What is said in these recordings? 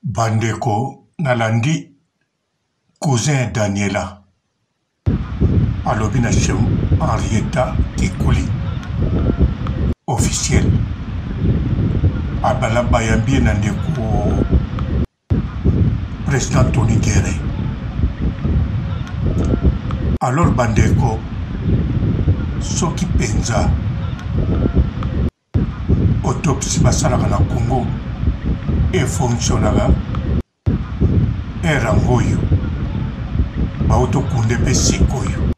Bandeko nalandi cousin Daniela alobi na chez Henrietta Kekuli officiel abala bayambi na ndeko président Tony Guerre. Alors bandeko soki penza autopsie basalaka na Congo e fonctionnaka erangoyo bauto kunde pe sikoyo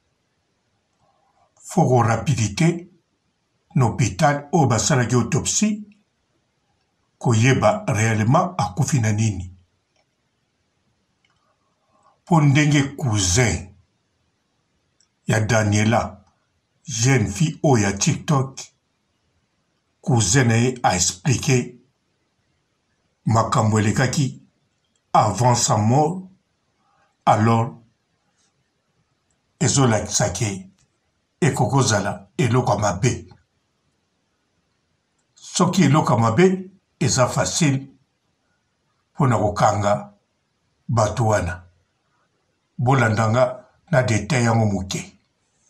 foko rapidité n'hôpital o basalaki autopsie koyeba réellement akufi na nini po ndenge cousin ya Daniela jeune fille o ya TikTok cousin na ye a expliqué makambo elekaki avant sa mort. Alors ezolakisaki ekokozala eloko ya mabe soki eloko ya mabe eza facile mpona kokanga bato wana bolandanga na detail yango moke.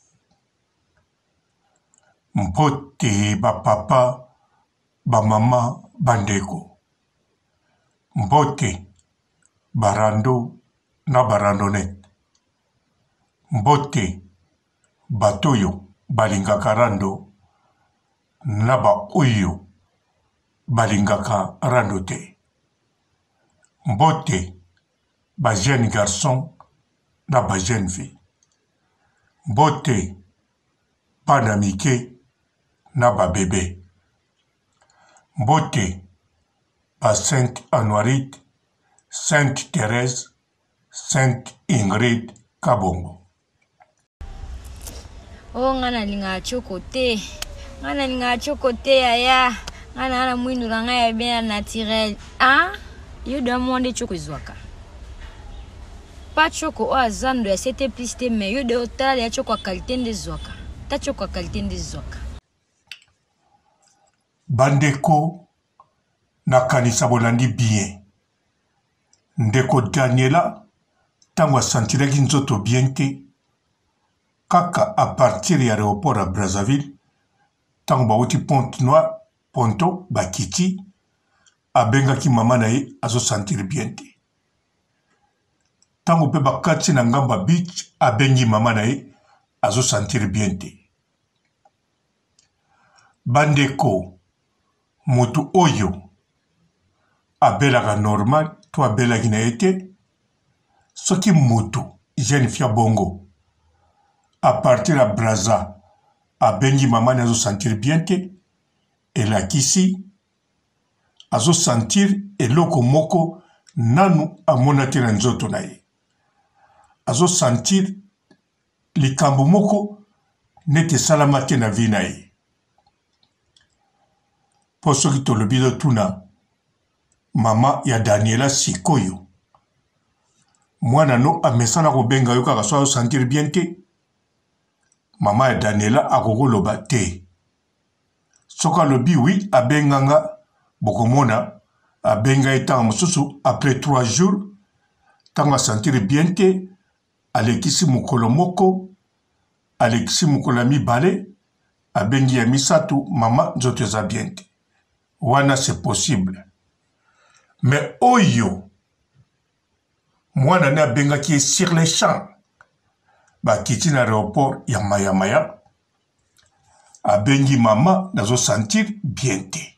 Mbote bapapa bamama bandeko mbote barando na barandonete mbote batoyo balingaka rando na baoyo balingaka rando te mbote ba jeune garçon na ba jeune fille mbote bana mike na ba bébé mbote ba Sainte Anoirite, Sainte Thérèse, Sainte Ingrid Kabongo. Oh ngana linga chokote. Ngana linga chokote aya. Ngana mwindu nga ya bien naturel. Ah? Yo dois demander choko zwaka. Pas choko o azando ya c'était plus te mais yo de hotel ya choko qualité de zwaka. Ta choko qualité de zwaka. Bandeko nakanisa bolandi bien. Ndeko Daniela tango asentiraki nzoto bien te kaka a partir ya aéroport à Brazzaville tango bauti Pointe-Noire Ponto bakiti abengaki mama na ye azosentir bien te tango mpe bakati na Ngamba Beach abengi mama na ye azosentir bien te. Bandeko motu oyo abelaka normal to abelaki na ete soki motu jeune fille bongo à partir de Brazza abengi mama na azo sentir bien te elakisi azo sentir eloko moko nanu amonaki na nzoto na ye azo sentir likambo moko nete salamaki na vie na ye po soki tolobi tuna mama ya Daniela sikoyo mwana no amesana kobenga yo kaka so sentir bien te mama ya Daniela akokoloba te soka lobi oui abenganga bokomona abenga etanga mosusu après 3 jours tanga sentir bien te alekisi mokolo moko alekisi mokolo mibale abengi ya misatu mama nzoto eza bien te wana c'est possible. Mais oyo mwana ne abengaki sur les champs bakiti na aéroport ya mayamaya abengi mama nazo sentir bien te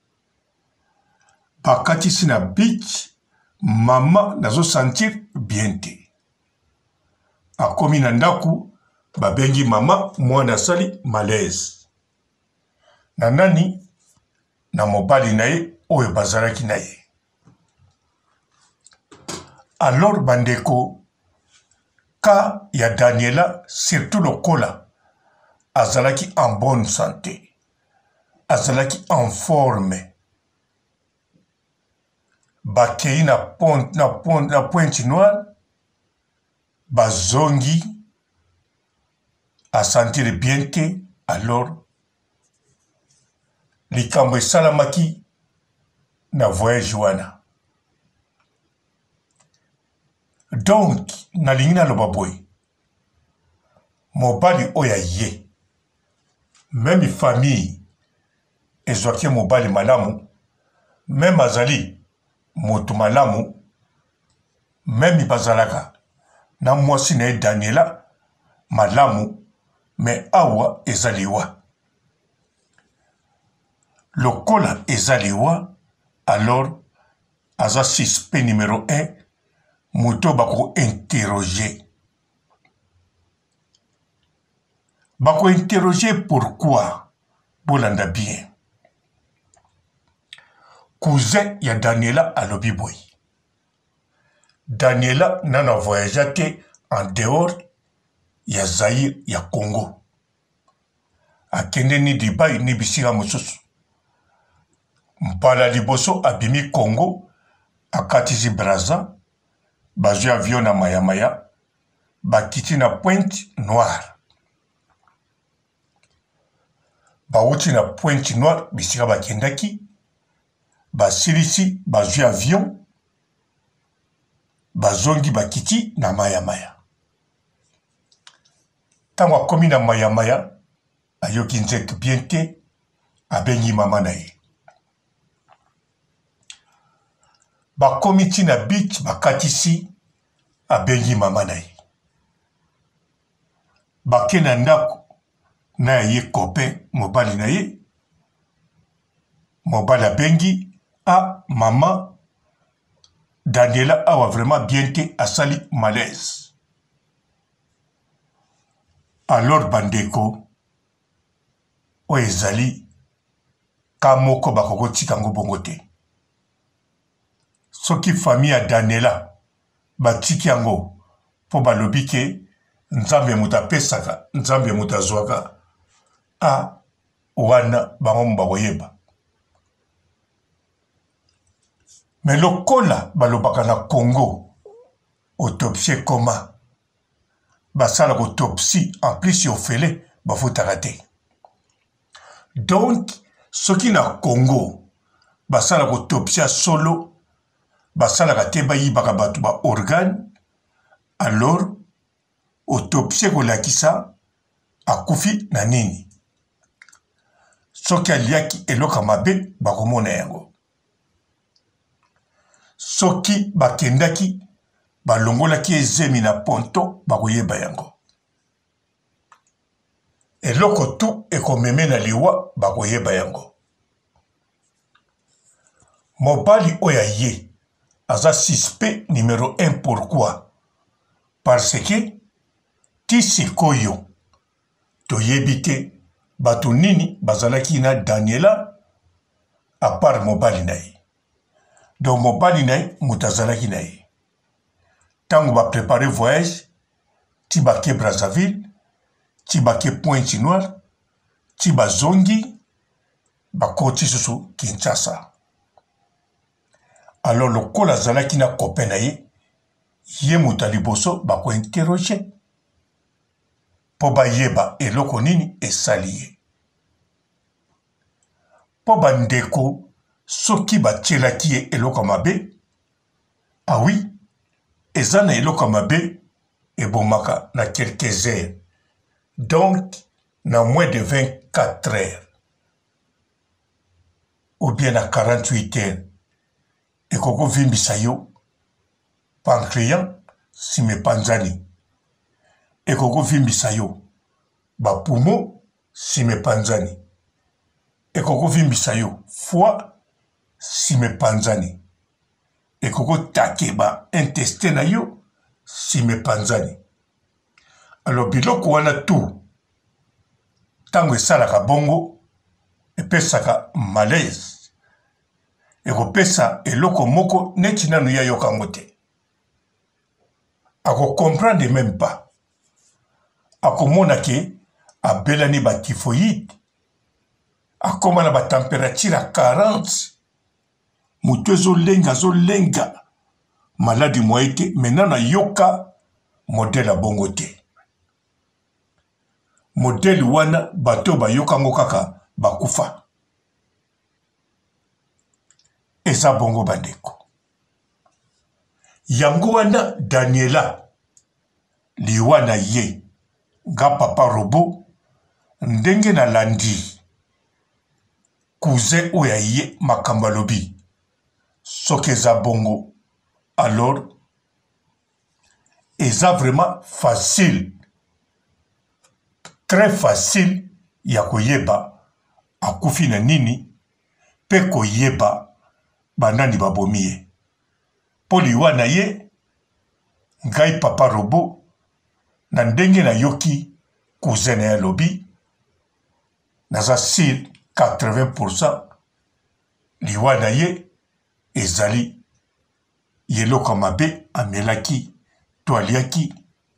bakatisi na beach mama nazo sentir bien te akomi na ndaku babengi mama mwana sali malaise na nani na mobali na ye oyo bazalaki na ye. Alors bandeko ka ya Daniela surtout lokola azalaki en bonne santé azalaki en forme bakei na Pointe-Noire bazongi a sentir bien te alors likambo esalamaki na voyage wana Donc nalingi naloba boye mobali oya ye même famille ezwaki mobali malamu même azali moto malamu même bazalaka na mwasi na ye Daniela malamu mais awa ezaliwa lokola ezaliwa alors aza suspect numéro 1 moto bako interroger pourquoi bolanda bien cousin ya Daniela alobi boy Daniela nana voyagé en dehors ya Zaïre ya Congo akende ni Dubai ni bisika mosusu mpala liboso abimi Congo akatisi Brazza bazwi avion na mayamaya bakiti na Pointe Noire bauti na Pointe Noire bisika bakendaki basilisi bazwi avion bazongi bakiti na mayamaya tango akomi na mayamaya ayoki nzete bien te abengi mama na ye bakomi ntina beach bakatisi abengi mama na ye bake na ndako na ye copain mobali na ye mobali abengi mama Daniela awa vraiment bien te asali malaise alors bandeko oyo ezali ka moko bakoko tika ngo bongo te soki famille ya Daniela batiki yango po balobi ke nzambe moto apesaka nzambe moto azwaka wana bango bakoyeba mais lokola balobaka na Congo autopsie coma basala autopsie en plus ofele bafutaka te donc soki na Congo basala autopsie solo basala te bayibaka bato ba organe alors autopsie kolakisa akufi na nini soki aliaki eloka mabe bakomona yango soki bakendaki balongolaki ezemi na ponto bakoyeba yango eloko tu ekomeme na liwa bakoyeba yango mobali oya ye aza suspect numéro 1 pourquoi parce que ti sikoyo toyebi te bato nini bazalaki na Daniela à part mobali na ye donc mobali na ye moto azalaki na ye ntango baprépare voyage ti bake Brazzaville ti bake Pointe Noire ti bazongi bakoti susu Kinshasa alors lokola azalaki na copain na ye ye moto liboso bakointerroge po bayeba eloko nini esali ye po bandeko soki batielaki ye eloko mabe oui eza na eloko mabe ebomaka na quelques heures donc na moins de 24 heures ou bien na 48 heures ekoko vimbisa yo pancréas sime panzani ekoko vimbisa yo bapumo sime panzani ekoko vimbisa yo foie sime panzani ekoko take ba intestin na yo sime panzani alors biloko wana tu tango esalaka bongo epesaka malaise ekopesa eloko moko neti nanu ya yokango te comprendre même pas akomona ke abelani ba typhoïde akoma na ba température à 40 moto ezolenga maladi moye te maintenant na yoka modèle ya bongo te modèle wana bato bayokango kaka bakufa eza bongo bandeko yango wana Daniela liwa na ye nga papa robo ndenge na landi cousin oya ye makambo alobi soki eza bongo alors eza vraiment facile très facile ya koyeba akufi na nini pe koyeba banani babomi ye mpo liwa na ye ngai papa robo na ndenge na yoki cousin na ye alobi naza sur 80% liwa na ye ezali yeloko mabe amelaki to aliaki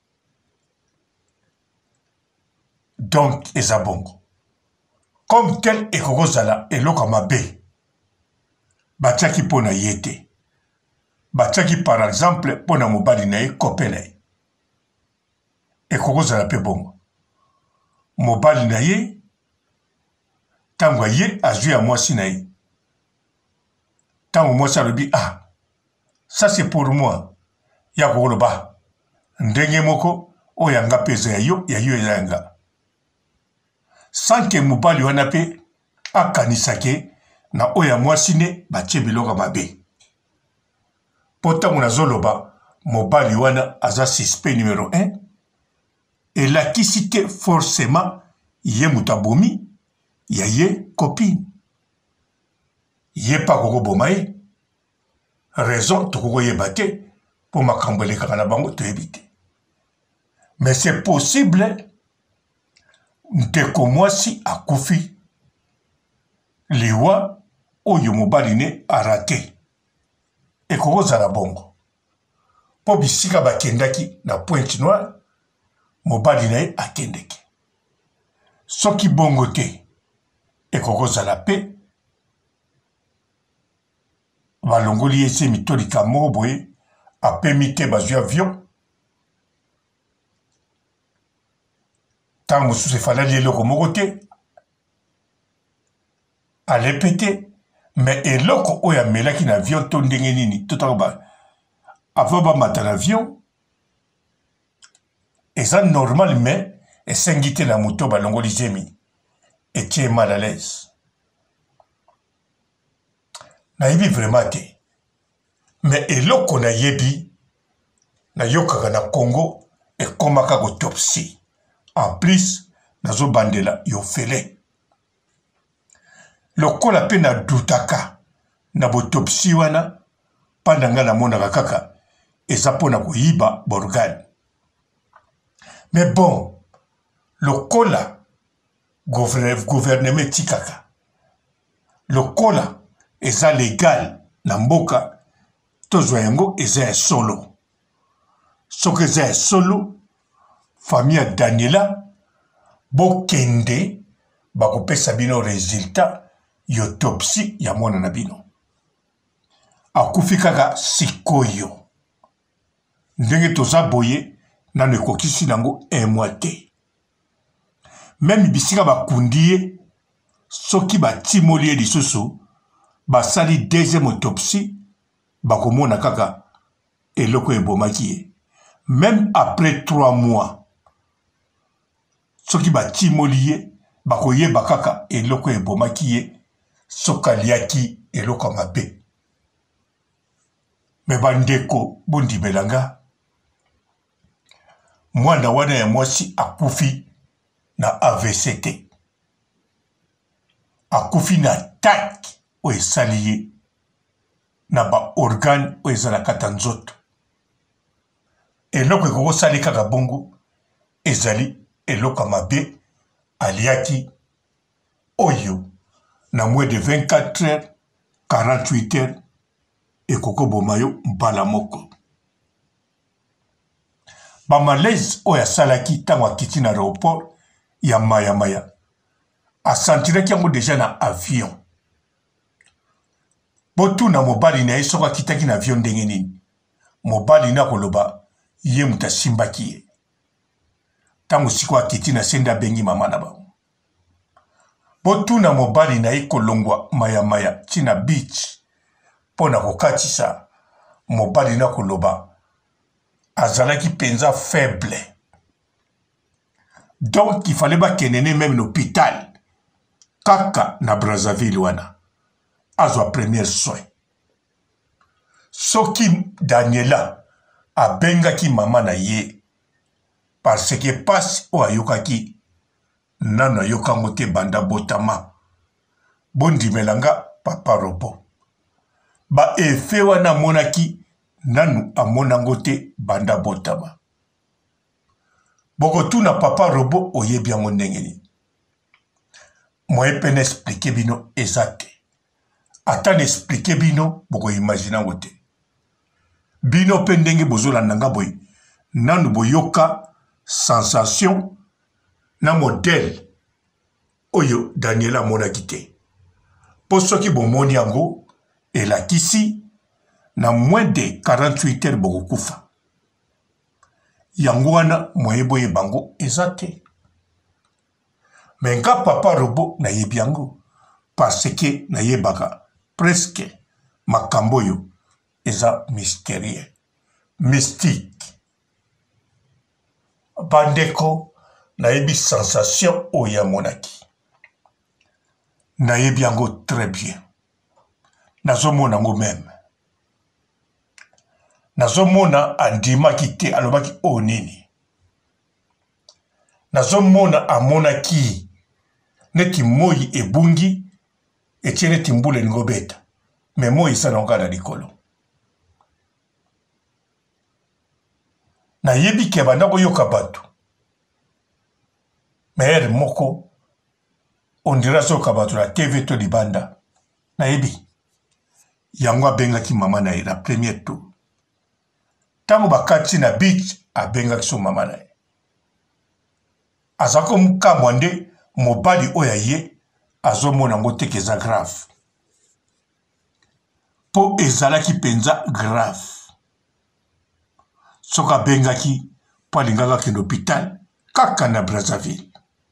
donc eza bongo comme tel ekokozala eloko mabe batiaki mpo na ye te batiaki par exemple mpo na mobali na ye kope na ye ekokozala mpe bongo mobali na ye ntango ye azwi ya mwasi na ye ntango mwasi alobi ah ça c'est pour moi ya kokoloba ndenge moko oyo yanga mpe eza ya yo eza yanga sans ke mobali wana mpe akanisake na oyo ya mwasi ne batie biloko mabe mpo ntango nazoloba mobali wana aza suspect numéro 1 elakisi te forcément ye moto abomi ya ye copine ye pa kokoboma ye raison tokokoyeba te mpo makambo elekaka na bango toyebi te mais c'est possible ndeko mwasi akufi liwa oyo mobali ne arate ekokozala bongo mpo bisika bakendaki na Pointe Noire mobali na ye akendeki soki bongo te ekokozala pe balongoli ye se mitolika moko boye apemi te bazwi avion ntango mosusu efalali eloko moko te alepe te me eloko oyo amelaki na avion to ndenge nini to ntango avant bamata na avion eza normal me esengi te na moto balongoli zemi etie mal à l'aise nayebi vraiment te me eloko nayebi nayokaka na Congo ekomaka autopsie en plus nazobandela yofele lokola mpe nadutaka na botopsie wana mpanda ngai namonaka kaka eza mpona koyiba borgane mais bon lokola gouvernement etikaka lokola eza legal na mboka tozwa yango eza ya solo soki eza ya solo famille ya Daniela bokende bakopesa bino resultat yotopsie ya mwana na bino akufi kaka sikoyo ndenge toza boye nano ekokisi nango un mois te meme bisika bakundi ye soki batimoli ye lisusu basali deuxième autopsie bakomona kaka eloko ebomaki ye même après 3 mois soki batimoli ye bakoyeba kaka eloko ebomaki ye soki aliaki eloko mabe me bandeko bondibelanga mwana wana ya mwasi akufi na AVC te akufi na attaque oyo esali ye na baorgane oyo eza na kati ya nzoto eloko ekokosali kaka bongo ezali eloko mabe aliaki oyo na moins de 24 heures 48 heures ekokoboma yo mbala moko bamalaise oyo asalaki ntango akiti na aéroport ya mayamaya asentiraki yango deja na avion botuna mobali na ye soko akitaki na avion ndenge nini mobali na koloba ye moto asimbaki ye ntango siko akiti na sende abengi mama na bango botuna mobali na ye kolongwa mayamaya ntina beach mpo na kokatisa mobali na koloba azalaki penza faible. Donc il fallait bakene même l'hôpital kaka na Brazzaville wana azwa premier soin. Soki Daniela abengaki mama na ye parce que passe o ayokaki nano ayokango te banda botama bondimelanga papa Robo ba efe wana monaki nanu amonango te banda botama boko tuna papa Robo oyebi yango ndenge nini moye pene expliquer bino ezate ata n'expliquer bino boko imagine yango te bino pe ndenge bozolanda nga boye nanu boyoka sensation na modèle oyo Daniela amonaki te po soki bomoni yango elakisi na moins de 48 heures bokokufa yango wana moye boye bango eza te me nga papa Robo nayebi yango parce que nayebaka presque makambo oyo eza mystérieux mystique bandeko nayebi sensation oyo amonaki nayebi yango très bien nazomona yango même nazomona andimaki te alobaki o nini nazomona amonaki neti moi ebungi etie neti mbula elingi obeta me moi esalaka kaka na likolo nayebi ke banda koyoka bato me ere moko ondira azoyoka bato na tv to libanda nayebi yango abengaki mama na ye na premier tour ntango bakati na beach abengaki so mama na ye azalaki kokamwa nde mobali oyo ye azomona yango teke eza grave mpo ezalaki mpenza grave soki abengaki mpo alingaka akende hôpital kaka na Brazzaville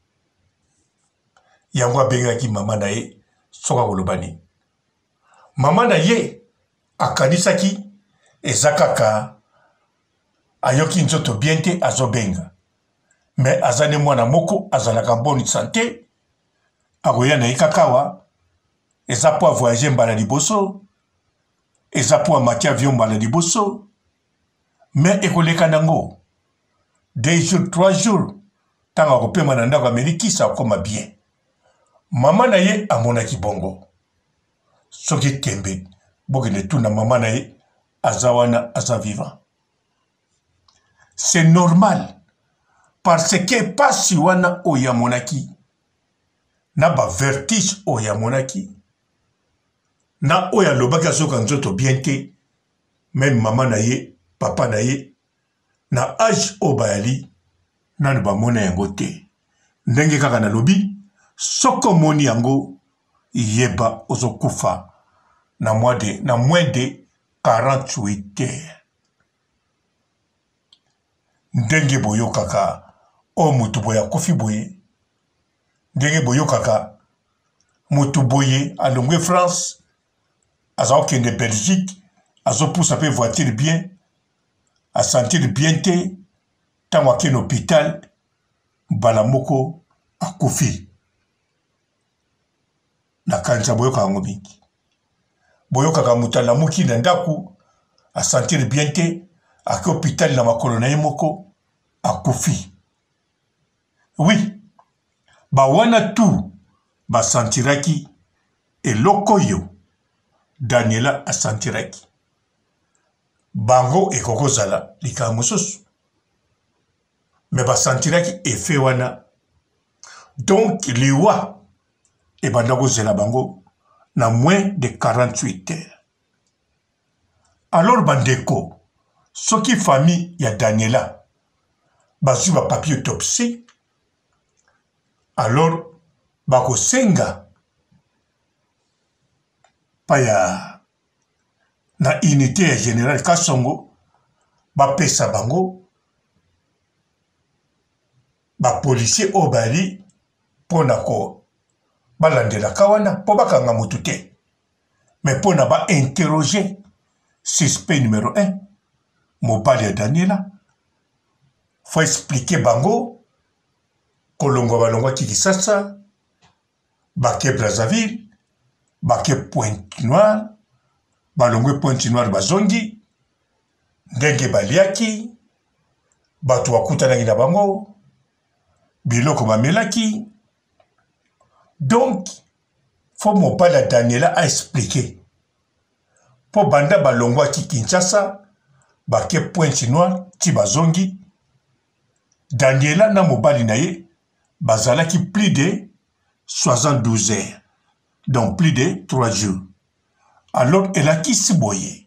yango abengaki mama na ye soki akoloba nini mama na ye akanisaki eza kaka ayoki nzoto bien te azobenga me aza ne mwana moko azalaka bonne santé akoya na ye kaka awa eza mpo avoyage mbala liboso eza mpo amati avion mbala liboso me ekoleka nango 2 jours 3 jours ntango akopema na ndako amerikisa akoma bien mama na ye amonaki bongo soki tembe bokende tuna mama na ye aza wana aza vivant c'est normal parce que pasi wana oyo amonaki na bavertige oyo amonaki na oyo alobaki azoyoka nzoto bien te meme mama na ye papa na ye na age oyo bayali nanu bamona yango te ndenge kaka nalobi soki omoni yango yeba ozokufa na moins de 48 heures ndenge boyokaka o mutu boye akufi boye ndenge boyokaka mutu boye alongwe France azokende Belgique azopusa pe voiture bien asentir bien te ntango akende hôpital mbala moko akufi nakanisa boyokaka yango mingi boyokaka mutu alamuki na ndako asentir bien te ake hôpital na makolo na ye moko akufi oui bawana tu basentiraki eloko oyo Daniela asentiraki bango ekokozala likambo mosusu me basentiraki efe wana donc liwa ebanda kozela bango na moins de 48 heures alors bandeko soki famille ya Daniela bazwi bapapier autopsie alors bakosenga paya na unité ya général Kasongo bapesa bango bapolisier oyo bali mpona ko balandelaka wana mpo bakanga motu te me mpona bainterroger suspect numéro 1 mobali ya Daniela faut expliquer bango kolongo balongwa Kisasa bake Brazzaville bake Pointe-Noire balongwe Pointe-Noire bazongi ndenge baliaki bato bakutanaki na bango biloko bamelaki. Donc faut mobali ya Daniela a expliqué po banda balongwa Kinshasa bake Pointe-Noire ti bazongi Daniela na mobali na ye bazalaki plus de 72 heures, donc plus de 3 jours. Alors elle a qui si boye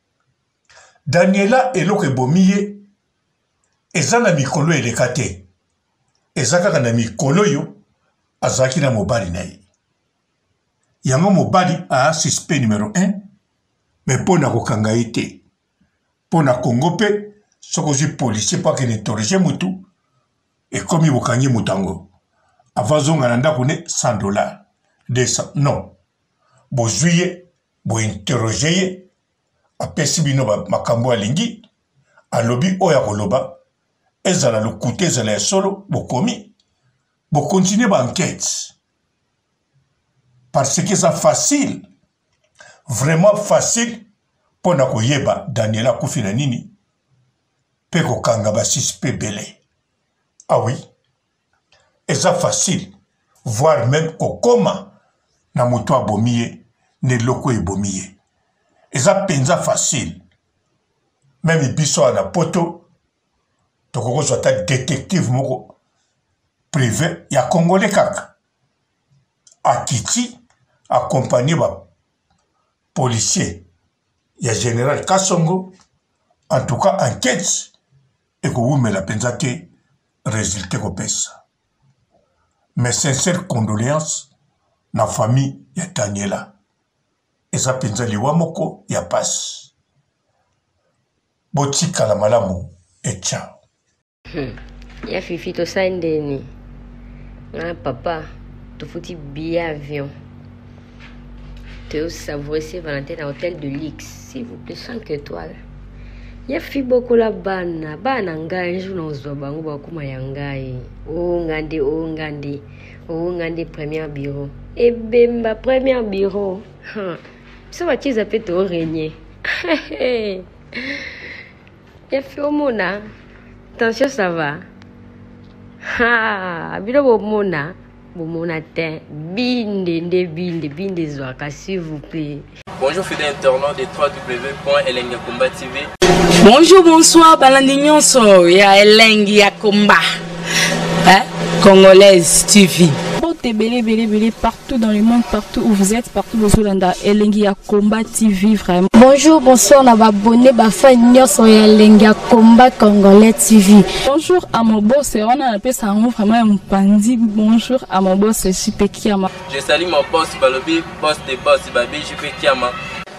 Daniela eloko ebomi ye eza na mikolo eleka te, eza kaka na mikolo yo azalaki na mobali na ye. Yango mobali a suspect numéro 1 mais pona kokanga ye te, pona Congo pe soko zi policier pa kene interroger mutu ekomi bokangi mutango avazonga na ndako ne $100 200 non bozwiye bo interroger ye apesi bino makambo alingi alobi oya koloba ezala lokute ezala ya solo bokomi bo continuer ba enquête parce que ça facile vraiment facile pona koyeba Daniela kufi na nini pe kokanga ba suspect belé. Ah oui, et ça facile, voire même kokoma na moto abomiye, ne loko ebomiye. Et ça penza facile, même biso na poto, tokoko soit détective moko privé, ya Congolais kaka, a Kiti, accompagné par policier, ya général Kasongo, en tout cas enquête, et que vous me la pensez résultat kopesa. Mes sincères condoléances na famille ya Daniela. Eza penza liwa moko ya passe. Botika la malamu et ciao. Ya fifi to sandeni. Ah papa, to fouti billet avion. Te savourer ces Valentine à hôtel de luxe, s'il vous plaît, 5 étoiles. Ya fi boko la bana ngai jour nozwa bango bakuma ya ngai o ngande premier bureau et bemba premier bureau ça va tiza peut te régner ya fi omona attention ça va bilo bomona te binde zwaka s'il vous plaît. Bonjour fidèles internautes de www.elengiakomba TV. Bonjour, bonsoir, balandignon so ya Elengiakomba, Congolaise TV. Belé partout dans le monde, partout où vous êtes, partout où vous êtes, Elengiakomba TV vraiment. Bonjour, bonsoir, on a abonné fan nyonso ya Elengiakomba Congolais TV. Bonjour à mon boss, on a appelé ça vraiment un pandi. Bonjour à mon boss, JP Kiama. Je salue mon boss Balobi, boss des boss Babi, JP Kiama.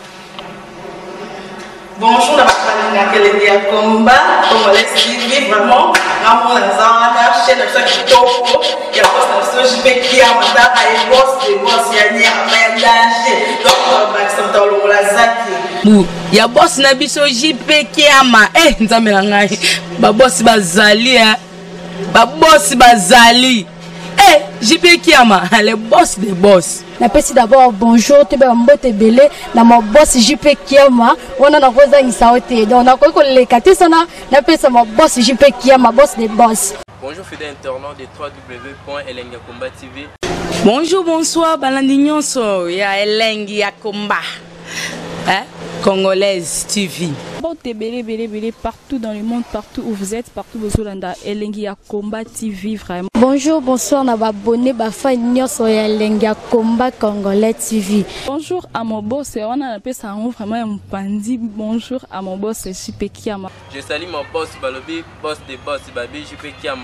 Bonjour, la Elengiakomba Congolais TV vraiment. Ramon Lazana, chaîne de chaque topo, il y a boss de JP Kiama, et boss des boss, il y a un danger. Donc, Maxime Talon Lazaki. Ya boss na biso JP Kiama nzambe na ngai ba boss bazali JP Kiama le boss des boss. Napesi d'abord bonjour te ba mbote belé na mo boss JP Kiama wana na koza ngisaote donc na ko lekati sana napesa mo boss JP Kiama boss des boss. Bonjour fidèles internautes de www.elengiakomba TV. Bonjour, bonsoir, balandignon so ya Elengiakomba, Congolaise TV. Belé partout dans le monde, partout où vous êtes, partout où vous êtes, Elengiakomba TV vraiment. Bonjour, bonsoir, on a abonné fan nyonso ya Elengiakomba Congolais TV. Bonjour à mon boss, on a appelé ça vraiment un pandi. Bonjour à mon boss, JP Kiama. Je salue mon boss Balobi, boss des boss Babi, JP Kiama.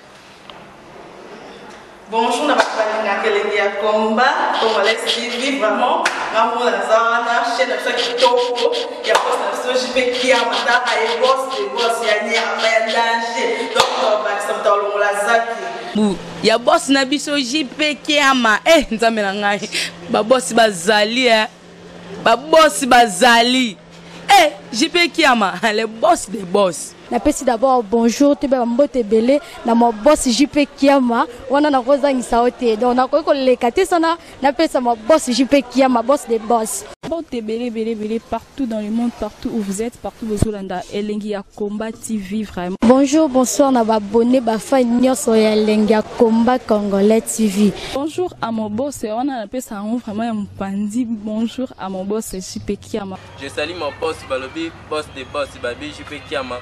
Bonjour, na Elengiakomba Congolais TV vraiment. Ramon Lazana, chaîne de chaque topo, il y a boss de JP Kiama, et boss des boss, il y a un danger. Donc, Maxime Talon Lazaki. Ya boss na biso JP Kiama nzambe na ngai ba boss bazali Eh, JP Kiama, le boss des boss. Napesi d'abord bonjour te ba mbote belé na mo boss JP Kiama wana na kozangisa ote donc na ko lekate sana napesa mo boss JP Kiama boss des boss. Mbote belé partout dans le monde, partout où vous êtes, partout où vous êtes, Elengi ya Combat TV vraiment. Bonjour, bonsoir na ba abonné ba fan nyonso ya Elengi ya Combat Congolais TV. Bonjour à mon boss, on a appelé ça vraiment un pandi. Bonjour à mon boss JP Kiama. Je salue mon boss Balobi, boss des boss Babi JP Kiama.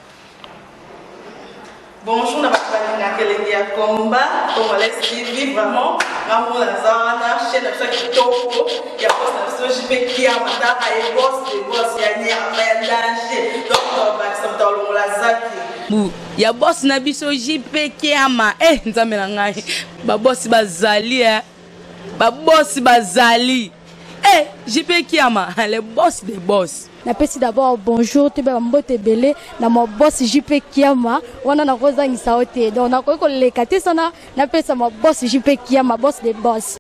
Bonjour, na Elengi ya Combat Congolais TV vraiment. Maman la zana chaîne de chaque kitoko ya boss na JP Kiama ta ay boss des boss ya nya danger donc ba samta lo la zaki. Bu, ya boss na biso JP Kiama. Eh, nzambe na ngai. Ba boss bazali Ba boss bazali. Eh, JP Kiama, le boss des boss. Napesi d'abord bonjour te ba mbote belé na mo boss JP Kiama wana na kozangisa ote donc na ko lekate sana napesa mo boss JP Kiama boss des boss.